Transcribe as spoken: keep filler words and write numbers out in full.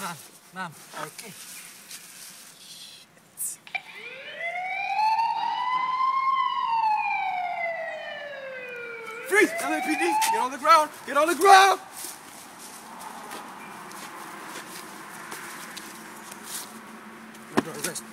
Ma'am, ma'am, okay. Freeze! L A P D! Get on the ground! Get on the ground! You're under arrest.